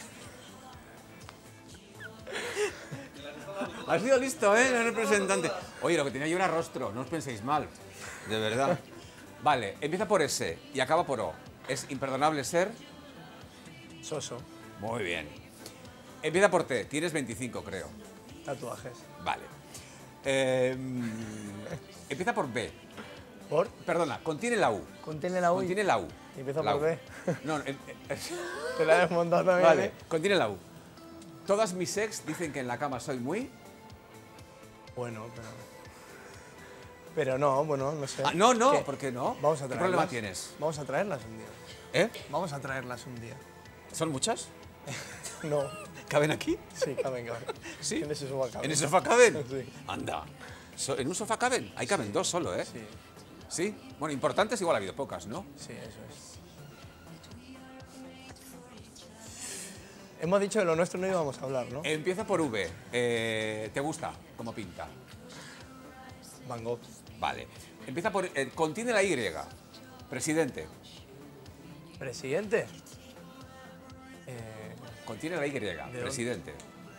S1: Has sido listo, ¿eh? El representante. Oye, lo que tenía yo era rostro, no os penséis mal. De verdad. Vale, empieza por S y acaba por O. Es imperdonable ser...
S3: Soso.
S1: Muy bien. Empieza por T. Tienes 25, creo.
S3: Tatuajes.
S1: Vale. Empieza por B.
S3: ¿Por?
S1: Perdona, contiene la U.
S3: Contiene la U.
S1: Contiene la U.
S3: Y empieza
S1: La
S3: por
S1: U.
S3: B.
S1: No,
S3: Te la he desmontado también.
S1: vale,
S3: ¿eh?
S1: contiene la U. Todas mis ex dicen que en la cama soy muy...
S3: Bueno, pero no, bueno, no sé.
S1: Ah, no,
S3: ¿Qué?
S1: ¿por qué no?
S3: Vamos a
S1: ¿Qué
S3: traerlas.
S1: problema tienes?
S3: Vamos a traerlas un día.
S1: ¿Eh?
S3: Vamos a traerlas un día.
S1: ¿Son muchas?
S3: No.
S1: ¿Caben aquí?
S3: Sí, caben.
S1: Sí.
S3: En ese sofá caben.
S1: ¿En el sofá caben?
S3: Sí.
S1: Anda. ¿En un sofá caben? Ahí caben dos solo, ¿eh?
S3: Sí,
S1: ¿Sí? Bueno, importantes igual ha habido pocas, ¿no?
S3: sí, eso es. Hemos dicho que lo nuestro no íbamos a hablar, ¿no?
S1: Empieza por V. ¿Te gusta cómo pinta?
S3: Van Gogh.
S1: Vale. Empieza por... contiene la Y. Presidente.
S3: Presidente.
S1: Contiene la Y. Presidente.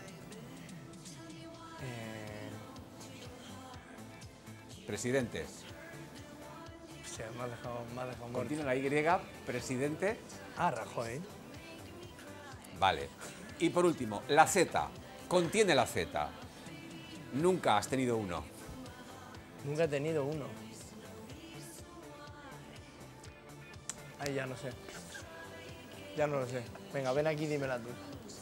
S1: Presidente.
S3: Hostia, me ha dejado muerto.
S1: Contiene la Y. Presidente.
S3: Ah, Rajoy.
S1: Vale. Y por último, la Z. Contiene la Z. Nunca has tenido uno.
S3: Nunca he tenido uno. Ay, ya no sé. Ya no lo sé. Venga, ven aquí y dímela tú.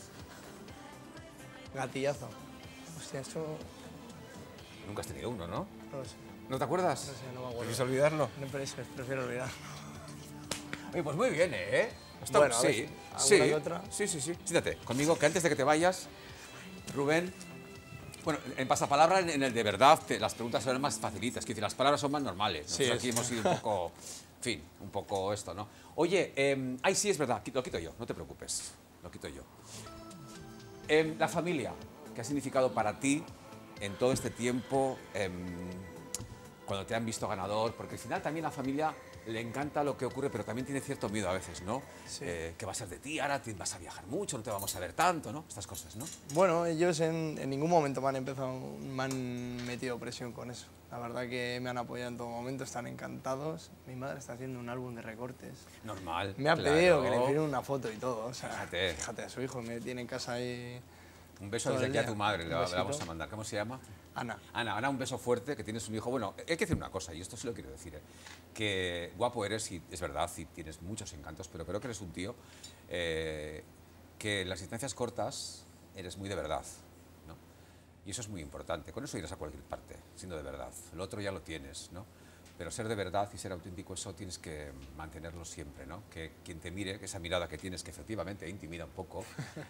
S3: Gatillazo. Hostia, esto
S1: Nunca has tenido uno, ¿no?
S3: no lo sé.
S1: ¿No te acuerdas?
S3: No sé, no me acuerdo.
S1: ¿Quieres olvidarlo?
S3: No, pero eso, prefiero olvidar.
S1: Oye, pues muy bien, ¿eh?
S3: Bueno, a ver,
S1: sí,
S3: ¿alguna
S1: sí,
S3: que otra?
S1: sí. Siéntate conmigo, que antes de que te vayas, Rubén... Bueno, en pasapalabra, en el de verdad, las preguntas son más facilitas. Quiero decir, las palabras son más normales.
S3: Sí,
S1: Nosotros aquí hemos ido un poco... En fin, un poco esto, ¿no? Oye, ay, sí, es verdad, lo quito yo, no te preocupes. Lo quito yo. La familia, ¿qué ha significado para ti en todo este tiempo cuando te han visto ganador? Porque al final también la familia le encanta lo que ocurre, pero también tiene cierto miedo a veces, ¿no?
S3: Sí.
S1: ¿Qué va a ser de ti? Ahora vas a viajar mucho, no te vamos a ver tanto, ¿no? Estas cosas, ¿no?
S3: Bueno, ellos en ningún momento me han metido presión con eso. La verdad que me han apoyado en todo momento, están encantados. Mi madre está haciendo un álbum de recortes.
S1: Normal.
S3: Me ha
S1: claro.
S3: pedido que le firme una foto y todo. O sea,
S1: Fíjate.
S3: fíjate a su hijo, me tiene en casa ahí.
S1: Un beso
S3: todo
S1: desde
S3: el
S1: aquí a
S3: día.
S1: tu madre, le
S3: Un besito.
S1: vamos a mandar. ¿Cómo se llama?
S3: Ana.
S1: Ana, un beso fuerte, que tienes un hijo. Bueno, hay que decir una cosa, y esto sí lo quiero decir, que guapo eres, y es verdad, y tienes muchos encantos, pero creo que eres un tío que en las distancias cortas eres muy de verdad, ¿no? Y eso es muy importante. Con eso irás a cualquier parte, siendo de verdad. Lo otro ya lo tienes, ¿no? Pero ser de verdad y ser auténtico, eso tienes que mantenerlo siempre, ¿no? Que quien te mire, que esa mirada que tienes, que efectivamente intimida un poco,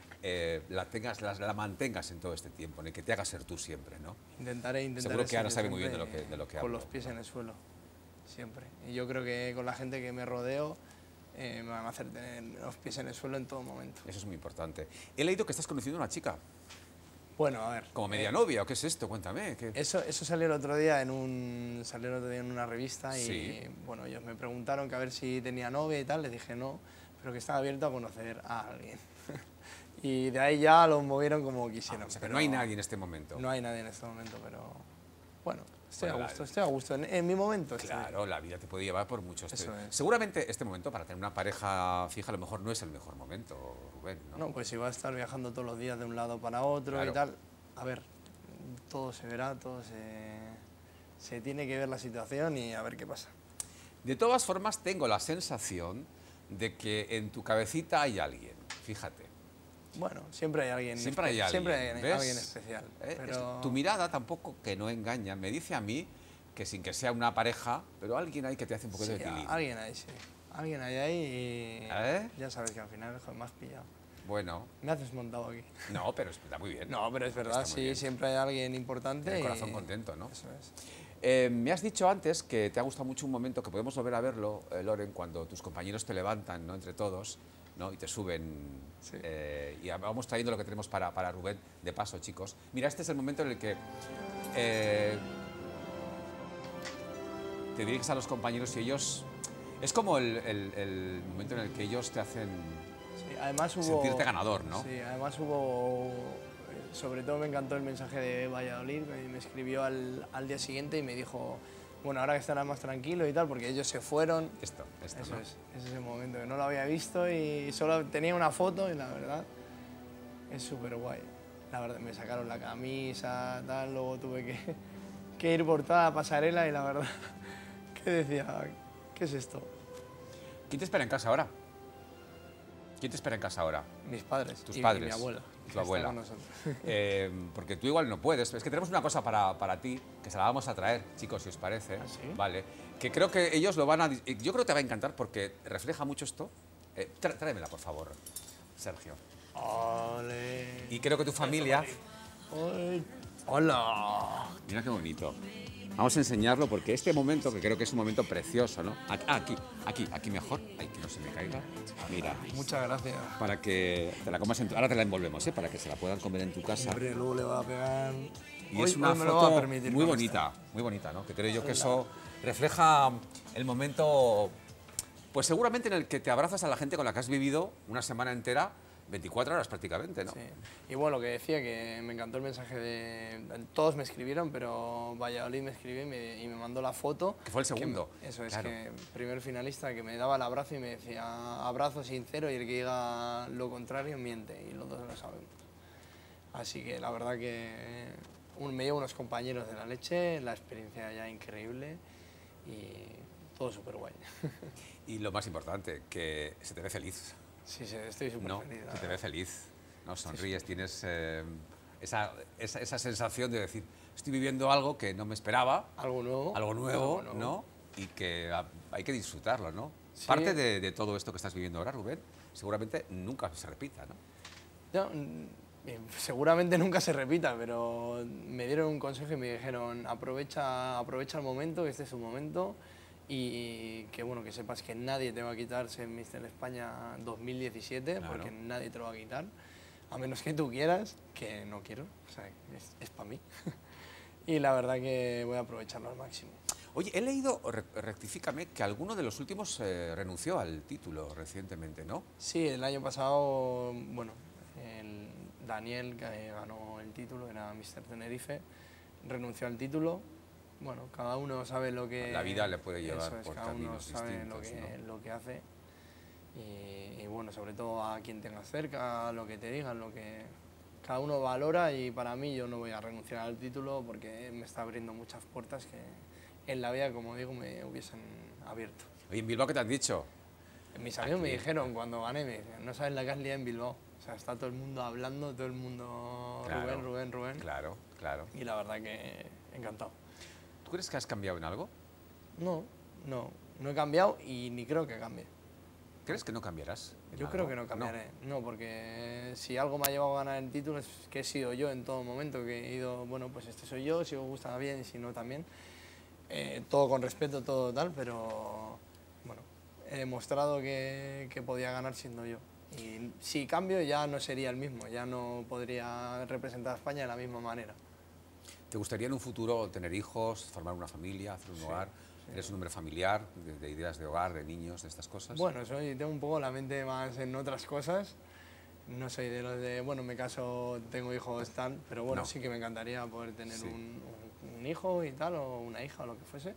S1: la mantengas en todo este tiempo, en que te hagas ser tú siempre, ¿no?
S3: Intentaré.
S1: Seguro que Ana
S3: ser
S1: sabe muy bien
S3: siempre
S1: de lo que
S3: con
S1: hablo.
S3: los pies en el suelo, siempre. Y yo creo que con la gente que me rodeo me van a hacer tener los pies en el suelo en todo momento.
S1: Eso es muy importante. He leído que estás conociendo a una chica.
S3: Bueno, a ver.
S1: ¿Como media novia o qué es esto? Cuéntame.
S3: Eso salió el otro día en una revista y
S1: Sí.
S3: bueno, ellos me preguntaron que a ver si tenía novia y tal, les dije no, pero que estaba abierto a conocer a alguien. Y de ahí ya lo movieron como quisieron.
S1: O sea, que
S3: pero
S1: no hay nadie en este momento.
S3: No hay nadie en este momento, pero bueno, estoy
S1: Bueno,
S3: a gusto. En mi momento estoy.
S1: Claro, la vida te puede llevar por muchos.
S3: Eso es.
S1: Seguramente este momento para tener una pareja fija a lo mejor no es el mejor momento, Rubén, ¿no?
S3: No, pues si va a estar viajando todos los días de un lado para otro
S1: Claro.
S3: y tal, a ver, todo se verá, se tiene que ver la situación y a ver qué pasa.
S1: De todas formas, tengo la sensación de que en tu cabecita hay alguien, fíjate.
S3: Bueno, siempre hay alguien,
S1: Siempre hay alguien,
S3: siempre hay
S1: ¿ves?
S3: alguien especial. Pero...
S1: Tu mirada tampoco que no engaña, me dice a mí que sin que sea una pareja, pero alguien hay que te hace un poco
S3: sí,
S1: de equilibrio.
S3: alguien hay, sí. Alguien hay ahí y
S1: ¿Eh?
S3: ya sabes que al final joder, me has pillado.
S1: Bueno,
S3: Me haces montado aquí.
S1: no, pero está muy bien.
S3: No, pero es verdad,
S1: Está muy
S3: sí,
S1: bien.
S3: siempre hay alguien importante.
S1: Tiene el
S3: y-
S1: corazón contento, ¿no?
S3: Eso es.
S1: Me has dicho antes que te ha gustado mucho un momento, que podemos volver a verlo, Loren, cuando tus compañeros te levantan, ¿no? Entre todos, ¿no? Y te suben.
S3: Sí.
S1: Y vamos trayendo lo que tenemos para Rubén de paso, chicos. Mira, este es el momento en el que te diriges a los compañeros y ellos... Es como el momento en el que ellos te hacen
S3: Sí, además hubo...
S1: sentirte ganador, ¿no?
S3: Sí, además hubo... Sobre todo me encantó el mensaje de Valladolid, me escribió al día siguiente y me dijo, bueno, ahora que estarás más tranquilo y tal, porque ellos se fueron.
S1: Esto,
S3: Eso
S1: ¿no?
S3: es, ese es el momento, que no lo había visto y solo tenía una foto y la verdad es súper guay. La verdad, me sacaron la camisa, tal, luego tuve que ir por toda la pasarela y la verdad que decía, ¿qué es esto?
S1: ¿Quién te espera en casa ahora? ¿Quién te espera en casa ahora?
S3: Mis padres
S1: Tus
S3: y
S1: padres.
S3: mi abuela.
S1: Tu
S3: que está
S1: abuela.
S3: con nosotros.
S1: Porque tú igual no puedes. Es que tenemos una cosa para ti, que se la vamos a traer, chicos, si os parece.
S3: ¿Ah, sí?
S1: Vale. Que creo que ellos lo van a... Yo creo que te va a encantar porque refleja mucho esto. Tráemela, por favor, Sergio.
S3: Ole.
S1: Y creo que tu familia...
S3: Ay. Hola.
S1: Mira qué bonito. Vamos a enseñarlo porque este momento, que creo que es un momento precioso, ¿no? Aquí mejor. Ay, que no se me caiga. Mira,
S3: Muchas gracias.
S1: para que te la comas ahora te la envolvemos, ¿eh? Para que se la puedan comer en tu casa.
S3: Hombre, luego le va a pegar.
S1: Y
S3: Hoy-
S1: es una
S3: hoy me lo va a
S1: foto
S3: permitir
S1: muy
S3: con
S1: bonita, ¿no? Que creo yo que eso refleja el momento, pues seguramente en el que te abrazas a la gente con la que has vivido una semana entera, 24 horas prácticamente, ¿no?
S3: Sí. Y bueno, lo que decía, que me encantó el mensaje de... Todos me escribieron, pero Valladolid me escribió y me mandó la foto.
S1: Que fue el segundo.
S3: Eso es,
S1: Claro.
S3: que primer finalista que me daba el abrazo y me decía abrazo sincero y el que diga lo contrario miente, y los dos lo sabemos. Así que la verdad que me llevo unos compañeros de la leche, la experiencia ya increíble y todo súper guay.
S1: Y lo más importante, que se te ve feliz,
S3: Sí, sí, estoy súper
S1: ¿no?
S3: feliz. la
S1: Se te ve
S3: verdad.
S1: feliz, ¿no? Sonríes, tienes esa sensación de decir, estoy viviendo algo que no me esperaba,
S3: Algo nuevo.
S1: algo nuevo,
S3: Algo nuevo.
S1: ¿no? Y que hay que disfrutarlo, ¿no?
S3: Sí.
S1: Parte de todo esto que estás viviendo ahora, Rubén, seguramente nunca se repita, ¿no?
S3: Seguramente nunca se repita, pero me dieron un consejo y me dijeron aprovecha el momento, que este es un momento y que bueno, que sepas que nadie te va a quitar ser Mister España 2017,
S1: Claro.
S3: porque nadie te lo va a quitar, a menos que tú quieras, que no quiero, o sea, es para mí. Y la verdad que voy a aprovecharlo al máximo.
S1: Oye, he leído, rectifícame, que alguno de los últimos renunció al título recientemente, ¿no?
S3: Sí, el año pasado, bueno, el Daniel, que ganó el título, era Mister Tenerife, renunció al título. Bueno, cada uno sabe lo que...
S1: La vida le puede llevar
S3: eso es,
S1: por
S3: cada uno
S1: caminos
S3: sabe lo
S1: distintos,
S3: que,
S1: ¿no?
S3: lo que hace. Y bueno, sobre todo a quien tengas cerca, lo que te digan, lo que cada uno valora, y para mí yo no voy a renunciar al título porque me está abriendo muchas puertas que en la vida, como digo, me hubiesen abierto.
S1: Oye, ¿en Bilbao qué te han dicho?
S3: Mis amigos me
S1: Aquí.
S3: dijeron cuando gané, me decían, no sabes la que has liado en Bilbao. O sea, está todo el mundo hablando, todo el mundo
S1: Claro.
S3: Rubén.
S1: Claro, claro.
S3: Y la verdad que encantado.
S1: ¿Tú crees que has cambiado en algo?
S3: No he cambiado y ni creo que cambie.
S1: ¿Crees que no cambiarás? en
S3: Yo
S1: algo?
S3: creo que no cambiaré. No, porque si algo me ha llevado a ganar el título es que he sido yo en todo momento, que he ido, bueno, pues este soy yo, si os gusta bien y si no también. Todo con respeto, todo tal, pero bueno, he demostrado que podía ganar siendo yo. Y si cambio ya no sería el mismo, ya no podría representar a España de la misma manera.
S1: ¿Te gustaría en un futuro tener hijos, formar una familia, hacer un hogar? ¿Eres un hombre familiar, de ideas de hogar, de niños, de estas cosas?
S3: Bueno, tengo un poco la mente más en otras cosas. No soy de los de, bueno, me caso, tengo hijos, tal, pero bueno,
S1: No.
S3: sí que me encantaría poder tener
S1: Sí.
S3: un hijo y tal, o una hija, o lo que fuese.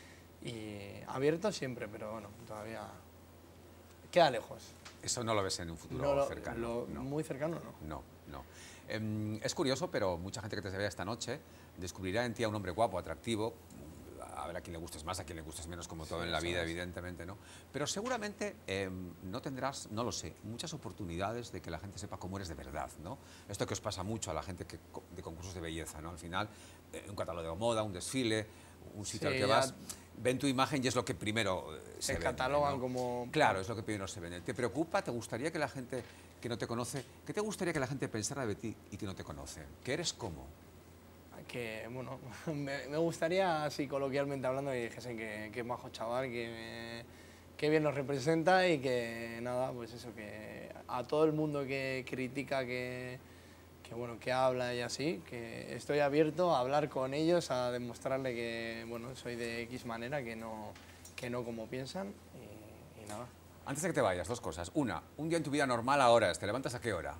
S3: Y abierto siempre, pero bueno, todavía queda lejos.
S1: Eso no lo ves en un futuro
S3: No
S1: cercano. No.
S3: Muy cercano no.
S1: No, no. Es curioso, pero mucha gente que te vea esta noche descubrirá en ti a un hombre guapo, atractivo. Habrá a quien le gustes más, a quien le gustes menos, como todo en la vida, evidentemente, ¿no? Pero seguramente no tendrás, no lo sé, muchas oportunidades de que la gente sepa cómo eres de verdad, ¿no? Esto que os pasa mucho a la gente de concursos de belleza, ¿no? Al final, un catálogo de moda, un desfile, un sitio
S3: Sí,
S1: al que
S3: ya
S1: vas, ven tu imagen y es lo que primero se vende,
S3: catalogan
S1: ¿no?
S3: como...
S1: Claro, es lo que primero se vende. ¿Te preocupa? ¿Te gustaría que la gente que no te conoce, qué te gustaría que la gente pensara de ti y que no te conoce? ¿Que eres cómo?
S3: Que, bueno, me gustaría, así coloquialmente hablando, que dijesen que es majo chaval, que bien nos representa y que, nada, pues eso, que a todo el mundo que critica, bueno, que habla y así, que estoy abierto a hablar con ellos, a demostrarle que, bueno, soy de X manera, que no como piensan y nada.
S1: Antes de que te vayas, dos cosas. Una, un día en tu vida normal a horas, ¿te levantas a qué hora?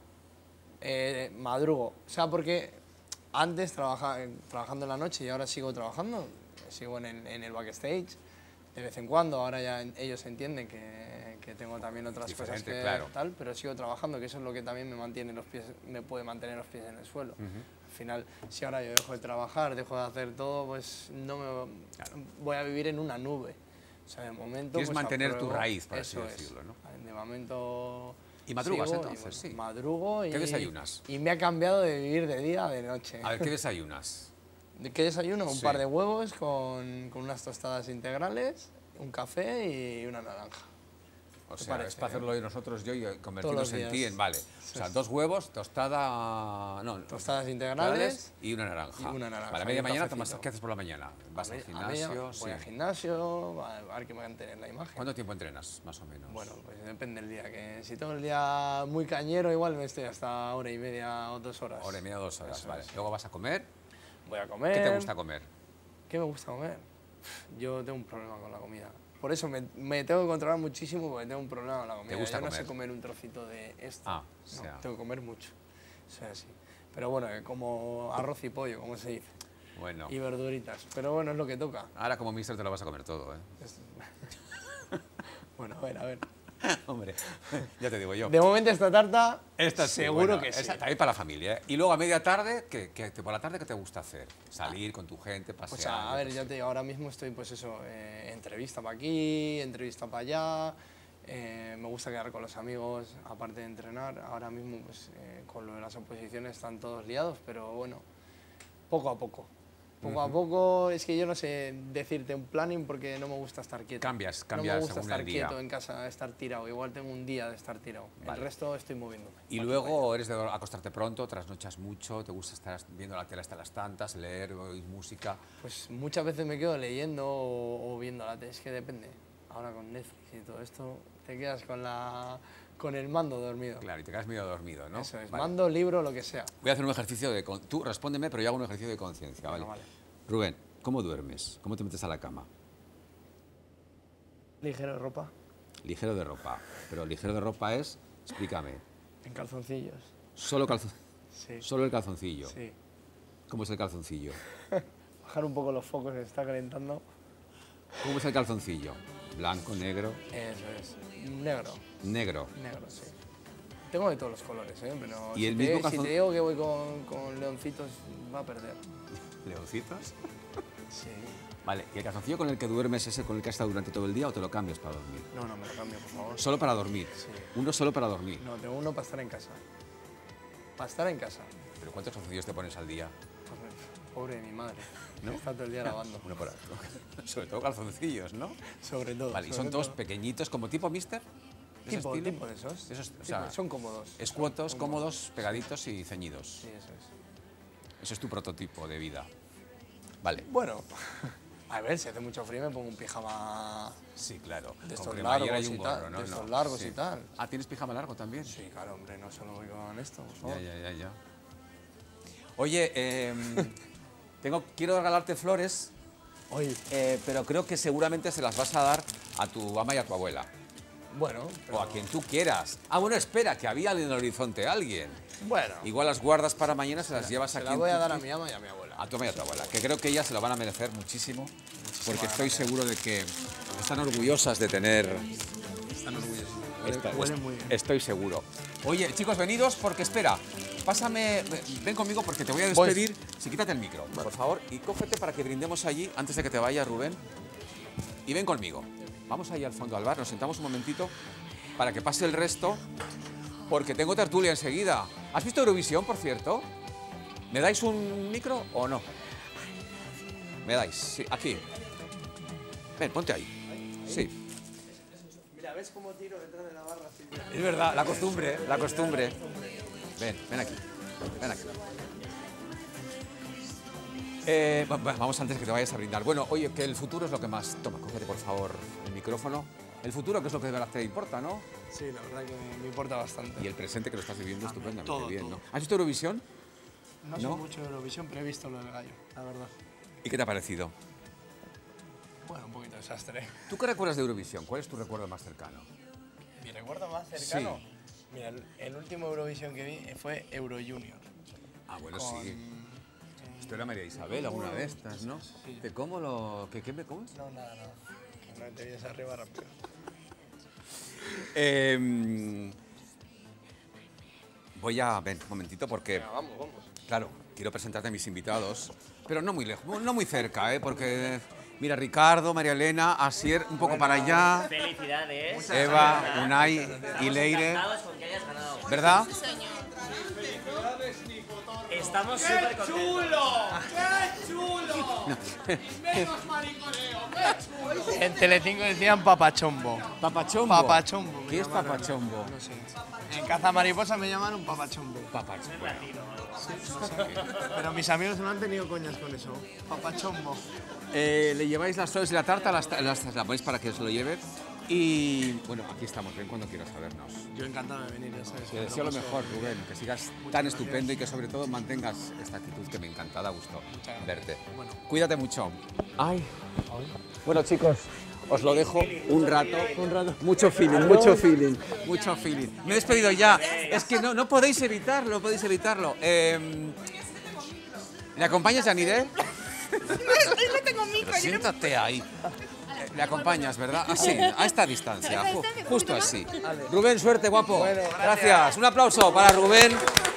S3: Madrugo, o sea, porque antes trabajando en la noche y ahora sigo trabajando, sigo en el backstage de vez en cuando, ahora ya ellos entienden que tengo también otras cosas que
S1: claro.
S3: tal, pero sigo trabajando, que eso es lo que también me puede mantener los pies en el suelo. Al final, si ahora yo dejo de trabajar, dejo de hacer todo, pues voy a vivir en una nube. O sea, de momento...
S1: Quieres
S3: pues,
S1: mantener tu
S3: apruebo,
S1: raíz, por así
S3: eso
S1: decirlo, ¿no?
S3: De momento...
S1: ¿Y madrugas
S3: sigo
S1: entonces?
S3: bueno,
S1: Sí.
S3: Madrugo y...
S1: ¿Qué desayunas?
S3: Y me ha cambiado de vivir de día a de noche.
S1: A ver, ¿qué desayunas?
S3: ¿De qué desayuno? Un
S1: Sí.
S3: par de huevos con unas tostadas integrales, un café y una naranja.
S1: O
S3: ¿Te
S1: sea,
S3: parece,
S1: es para hacerlo hoy nosotros, yo, y convertirnos
S3: los
S1: en ti
S3: días.
S1: en... Vale. O sea, dos huevos, tostada... No,
S3: Tostadas integrales
S1: y una naranja.
S3: y una naranja
S1: Vale, a
S3: y
S1: media
S3: un
S1: mañana,
S3: cafecito.
S1: ¿qué haces por la mañana? ¿Vas al
S3: a
S1: gimnasio?
S3: media,
S1: Sí.
S3: voy al gimnasio, a ver que me mantener la imagen.
S1: ¿Cuánto tiempo entrenas, más o menos?
S3: Bueno, pues depende del día. Que si tengo el día muy cañero, igual me estoy hasta hora y media o 2 horas.
S1: Hora y media, 2 horas,
S3: Eso
S1: vale.
S3: es.
S1: Luego vas a comer.
S3: Voy a comer.
S1: ¿Qué te gusta comer?
S3: ¿Qué me gusta comer? Yo tengo un problema con la comida. Por eso me tengo que controlar muchísimo porque tengo un problema con la comida.
S1: ¿Te gusta
S3: Yo no sé
S1: comer?
S3: comer un trocito de esto.
S1: Ah,
S3: No,
S1: o sea.
S3: tengo que comer mucho. O sea, sí. Pero bueno, como arroz y pollo, como se dice.
S1: Bueno,
S3: Y verduritas. Pero bueno, es lo que toca.
S1: ahora como mister te lo vas a comer todo, ¿eh?
S3: Bueno, a ver.
S1: Hombre, ya te digo yo.
S3: De momento esta tarta,
S1: Esta sí,
S3: seguro
S1: bueno,
S3: que sí.
S1: esa también para la familia, ¿eh? Y luego a media tarde, por la tarde, ¿qué te gusta hacer? Salir con tu gente, pasear.
S3: Pues a ver, ya te digo, ahora mismo estoy pues eso, entrevista para aquí, entrevista para allá, me gusta quedar con los amigos, aparte de entrenar, ahora mismo pues con lo de las oposiciones están todos liados, pero bueno, poco a poco. Poco a poco, es que yo no sé decirte un planning porque no me gusta estar quieto.
S1: Cambias
S3: No me gusta
S1: según
S3: estar
S1: el día.
S3: quieto en casa, estar tirado, igual tengo un día de estar tirado,
S1: Vale.
S3: el resto estoy moviéndome.
S1: Y luego eres de acostarte pronto, trasnochas mucho, te gusta estar viendo la tele hasta las tantas, leer, oír música.
S3: Pues muchas veces me quedo leyendo o viendo la tele, es que depende. Ahora con Netflix y todo esto, te quedas con el mando dormido.
S1: Claro, y te quedas medio dormido, ¿no?
S3: Eso es,
S1: Vale.
S3: mando, libro, lo que sea.
S1: Voy a hacer un ejercicio de... Tú respóndeme, pero yo hago un ejercicio de conciencia, ¿vale?
S3: Venga, vale.
S1: Rubén, ¿cómo duermes? ¿Cómo te metes a la cama?
S3: Ligero de ropa,
S1: Ligero de ropa. Pero ligero de ropa es... Explícame.
S3: en calzoncillos.
S1: Solo
S3: Sí,
S1: Solo el calzoncillo.
S3: sí.
S1: ¿Cómo es el calzoncillo?
S3: Bajar un poco los focos, se está calentando.
S1: ¿Cómo es el calzoncillo? Blanco, negro,
S3: Eso es. Negro,
S1: negro.
S3: negro, sí. Tengo de todos los colores, ¿eh? Pero
S1: ¿Y
S3: si,
S1: el
S3: te,
S1: mismo
S3: si
S1: calzón-
S3: te digo que voy con leoncitos, va a perder.
S1: ¿Leoncitos?
S3: Sí.
S1: Vale, ¿y el calzoncillo con el que duermes es el con el que has estado durante todo el día o te lo cambias para dormir?
S3: No, no, me lo cambio, por favor.
S1: Solo para dormir.
S3: Sí.
S1: Uno solo para dormir.
S3: No, tengo uno para estar en casa. Para estar en casa.
S1: ¿Pero cuántos calzoncillos te pones al día?
S3: Pues, pobre de mi madre.
S1: ¿No?
S3: Está todo el día lavando.
S1: Uno por Sobre todo calzoncillos, ¿no?
S3: Sobre todo.
S1: Vale, y
S3: sobre
S1: son todos
S3: todo.
S1: pequeños, como tipo mister. ¿De ese
S3: Tipo
S1: estilo?
S3: de esos.
S1: Esos, o
S3: Tipo,
S1: sea,
S3: son cómodos.
S1: escuotos,
S3: Son
S1: cómodos, pegaditos y ceñidos.
S3: Sí, eso es.
S1: Eso es tu prototipo de vida. Vale.
S3: Bueno, A ver, si hace mucho frío me pongo un pijama
S1: Sí, claro.
S3: de
S1: Con
S3: estos
S1: cremallera
S3: largos
S1: y un
S3: y
S1: gorro,
S3: tal.
S1: ¿no?
S3: De estos
S1: No,
S3: largos
S1: sí.
S3: y tal.
S1: Ah, ¿tienes pijama largo también?
S3: Sí, claro, hombre, no solo voy con esto, por favor.
S1: Ya. Oye, quiero regalarte flores,
S3: Oye,
S1: pero creo que seguramente se las vas a dar a tu ama y a tu abuela.
S3: bueno,
S1: O a quien tú quieras. Ah, bueno, espera, que había en el horizonte alguien.
S3: bueno,
S1: Igual las guardas para mañana, se las llevas
S3: se
S1: aquí.
S3: la voy a dar a mi ama y a mi abuela.
S1: A tu ama y a tu abuela, que creo que ellas se lo van a merecer muchísimo, porque estoy seguro de que están orgullosas de tener...
S3: Están orgullosos.
S1: Esta-
S3: Huelen muy bien.
S1: Estoy seguro. Oye, chicos, venidos porque espera. Pásame, ven conmigo porque te voy a
S3: Voy.
S1: despedir. Sí, quítate el micro, por favor, y cógete para que brindemos allí antes de que te vayas, Rubén. Y ven conmigo. Vamos ahí al fondo al bar, nos sentamos un momentito para que pase el resto, porque tengo tertulia enseguida. ¿Has visto Eurovisión, por cierto? ¿Me dais un micro o no? ¿Me dais? Sí, aquí. Ven, ponte ahí. Sí.
S3: Mira, ¿ves cómo tiro detrás de la barra?
S1: Es verdad, la costumbre, la costumbre. Ven aquí, ven aquí. Vamos antes que te vayas a brindar. Bueno, oye, que el futuro es lo que más... Toma, cógete por favor el micrófono. El futuro, que es lo que de verdad te importa, ¿no?
S3: Sí, la verdad que me importa bastante.
S1: Y el presente que lo estás viviendo estupendamente
S3: todo,
S1: bien,
S3: todo.
S1: ¿no? ¿Has visto Eurovisión?
S3: No sé
S1: ¿No?
S3: mucho de Eurovisión, pero he visto lo del gallo, la verdad.
S1: ¿Y qué te ha parecido?
S3: Bueno, un poquito desastre.
S1: ¿Tú qué recuerdas de Eurovisión? ¿Cuál es tu recuerdo más cercano?
S3: Mi recuerdo más cercano.
S1: Sí.
S3: Mira, el último Eurovisión que vi fue Euro Junior.
S1: Ah, bueno, sí. Esto era María Isabel, alguna de estas, ¿no?
S3: Sí.
S1: ¿De cómo lo...? ¿Qué me comes?
S3: No, nada. Que no te vienes arriba rápido.
S1: Voy a... Ven, un momentito, porque...
S3: Vamos.
S1: Claro, quiero presentarte a mis invitados, pero no muy lejos, no muy cerca, ¿eh? Porque, mira, Ricardo, María Elena, Asier, un poco para allá,
S5: Felicidades.
S1: Eva, Unai y Leire,
S5: Encantados con que hayas ganado.
S1: ¿verdad?
S5: Estamos súper contentos.
S3: En Telecinco decían papachombo.
S1: Papachombo.
S3: Papachombo. me
S1: ¿Qué es
S3: llamaron.
S1: papachombo?
S3: No sé. En Cazamariposa me llamaron papachombo.
S1: Papachombo.
S3: Pero mis amigos no han tenido coñas con eso. Papachombo.
S1: Le lleváis las flores y la tarta, las ponéis para que os lo lleve. Y bueno, aquí estamos, ven cuando quieras sabernos.
S3: Yo encantado de venir, ya sabes.
S1: Te deseo lo mejor, Rubén, que sigas tan estupendo y que sobre todo mantengas esta actitud que me encanta, da gusto verte.
S3: Bueno.
S1: Cuídate mucho. Ay. Bueno, chicos, os lo dejo un rato. Mucho feeling, mucho feeling. Mucho feeling. Me he despedido ya. Es que no podéis evitarlo, no podéis evitarlo. ¿Me acompañas, Yanide?
S6: No tengo micro.
S1: Pero siéntate ahí. Le acompañas, ¿verdad? Así, a esta distancia, justo así. Rubén, suerte, guapo. Gracias. Un aplauso para Rubén.